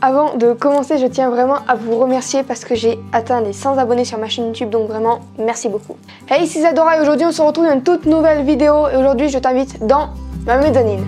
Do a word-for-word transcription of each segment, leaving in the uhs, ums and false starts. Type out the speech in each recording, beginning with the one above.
Avant de commencer, je tiens vraiment à vous remercier parce que j'ai atteint les cent abonnés sur ma chaîne YouTube, donc vraiment, merci beaucoup. Hey, c'est Isadora et aujourd'hui on se retrouve dans une toute nouvelle vidéo et aujourd'hui je t'invite dans ma mezzanine.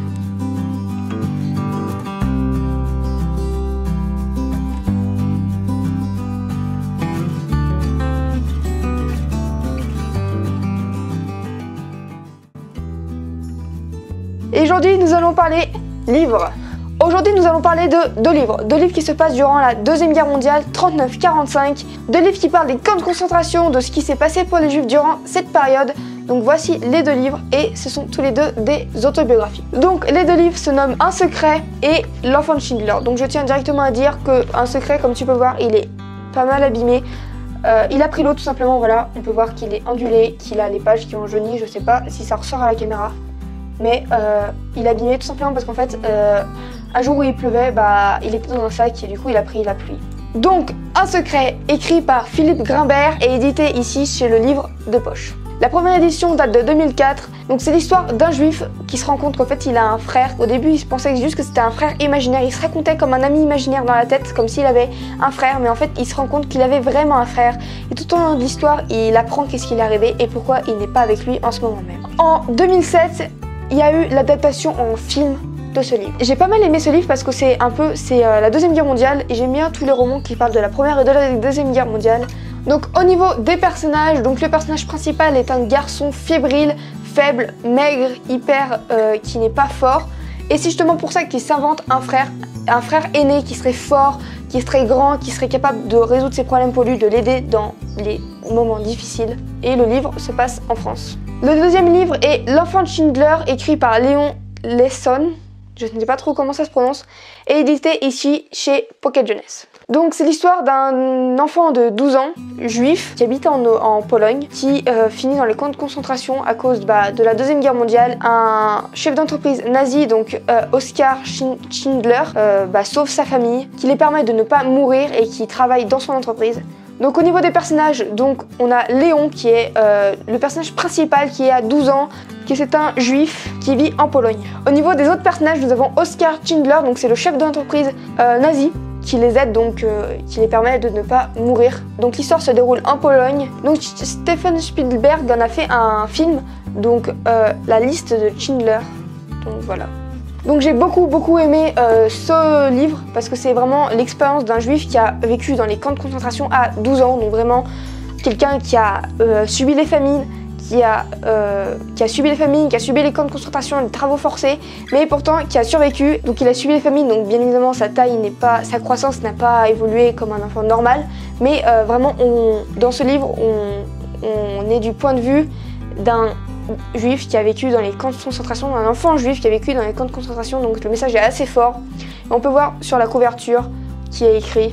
Et aujourd'hui nous allons parler livres. Aujourd'hui nous allons parler de deux livres, deux livres qui se passent durant la Deuxième Guerre mondiale, trente-neuf quarante-cinq, deux livres qui parlent des camps de concentration, de ce qui s'est passé pour les Juifs durant cette période. Donc voici les deux livres et ce sont tous les deux des autobiographies. Donc les deux livres se nomment Un secret et L'enfant de Schindler. Donc je tiens directement à dire que Un secret, comme tu peux voir, il est pas mal abîmé. Euh, il a pris l'eau tout simplement, voilà, on peut voir qu'il est ondulé, qu'il a les pages qui ont jauni, je sais pas si ça ressort à la caméra. Mais euh, il a abîmé tout simplement parce qu'en fait, euh, un jour où il pleuvait, bah, il était dans un sac et du coup il a pris la pluie. Donc, Un secret, écrit par Philippe Grimbert et édité ici chez le Livre de Poche. La première édition date de deux mille quatre, donc c'est l'histoire d'un juif qui se rend compte qu'en fait il a un frère. Au début il pensait juste que c'était un frère imaginaire, il se racontait comme un ami imaginaire dans la tête, comme s'il avait un frère, mais en fait il se rend compte qu'il avait vraiment un frère. Et tout au long de l'histoire, il apprend qu'est-ce qui est arrivé et pourquoi il n'est pas avec lui en ce moment même. En deux mille sept, il y a eu l'adaptation en film de ce livre. J'ai pas mal aimé ce livre parce que c'est un peu, c'est euh, la Deuxième Guerre mondiale et j'aime bien tous les romans qui parlent de la Première et de la Deuxième Guerre mondiale. Donc au niveau des personnages, donc le personnage principal est un garçon fébrile, faible, maigre, hyper, euh, qui n'est pas fort. Et c'est justement pour ça qu'il s'invente un frère, un frère aîné qui serait fort, qui serait grand, qui serait capable de résoudre ses problèmes pour lui, de l'aider dans les moments difficiles. Et le livre se passe en France. Le deuxième livre est L'enfant de Schindler, écrit par Léon Lesson, je ne sais pas trop comment ça se prononce, et édité ici chez Pocket Jeunesse. Donc c'est l'histoire d'un enfant de douze ans, juif, qui habite en, en Pologne, qui euh, finit dans les camps de concentration à cause bah, de la Deuxième Guerre mondiale. Un chef d'entreprise nazi, donc euh, Oskar Schindler, euh, bah, sauve sa famille, qui lui permet de ne pas mourir et qui travaille dans son entreprise. Donc au niveau des personnages, donc on a Léon qui est euh, le personnage principal qui est à douze ans, qui c'est un juif qui vit en Pologne. Au niveau des autres personnages, nous avons Oskar Schindler, donc c'est le chef d'entreprise euh, nazi qui les aide, donc euh, qui les permet de ne pas mourir. Donc l'histoire se déroule en Pologne. Donc Steven Spielberg en a fait un film, donc euh, La liste de Schindler. Donc voilà. Donc j'ai beaucoup beaucoup aimé euh, ce livre parce que c'est vraiment l'expérience d'un juif qui a vécu dans les camps de concentration à douze ans, donc vraiment quelqu'un qui a euh, subi les famines, qui a, euh, qui a subi les famines, qui a subi les camps de concentration, les travaux forcés, mais pourtant qui a survécu. Donc il a subi les famines, donc bien évidemment sa taille n'est pas, sa croissance n'a pas évolué comme un enfant normal, mais euh, vraiment on, dans ce livre on, on est du point de vue d'un juif qui a vécu dans les camps de concentration, un enfant juif qui a vécu dans les camps de concentration, donc le message est assez fort. Et on peut voir sur la couverture qui est écrit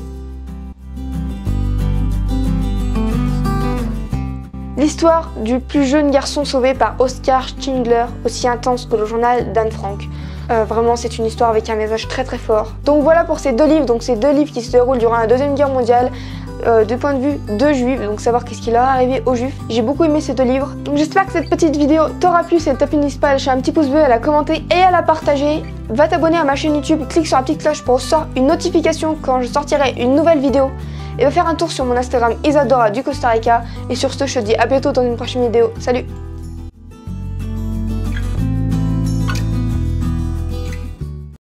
l'histoire du plus jeune garçon sauvé par Oskar Schindler, aussi intense que le journal d'Anne Frank. Euh, vraiment c'est une histoire avec un message très très fort. Donc voilà pour ces deux livres, donc ces deux livres qui se déroulent durant la Deuxième Guerre mondiale. Euh, du point de vue de juifs, donc savoir qu'est-ce qui leur est arrivé aux juifs. J'ai beaucoup aimé ces deux livres. Donc j'espère que cette petite vidéo t'aura plu. Si elle t'a plu, n'hésite pas à lâcher un petit pouce bleu, à la commenter et à la partager. Va t'abonner à ma chaîne YouTube, clique sur la petite cloche pour recevoir une notification quand je sortirai une nouvelle vidéo. Et va faire un tour sur mon Instagram Isadora du Costa Rica. Et sur ce, je te dis à bientôt dans une prochaine vidéo. Salut!